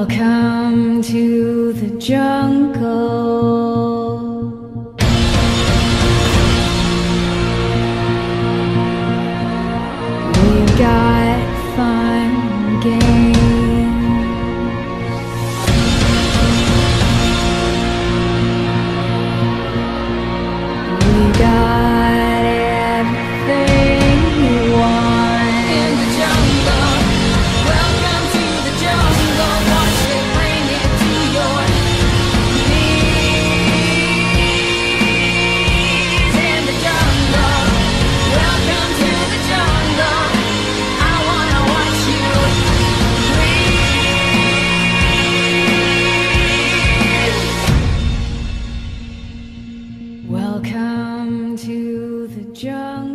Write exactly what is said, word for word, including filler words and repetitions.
Welcome to the jungle. We've got fun games. We got everything you want in the jungle. Welcome to the jungle. Watch it bring it to your knees. In the jungle. Welcome to the jungle. I wanna watch you breathe. Welcome to the jungle.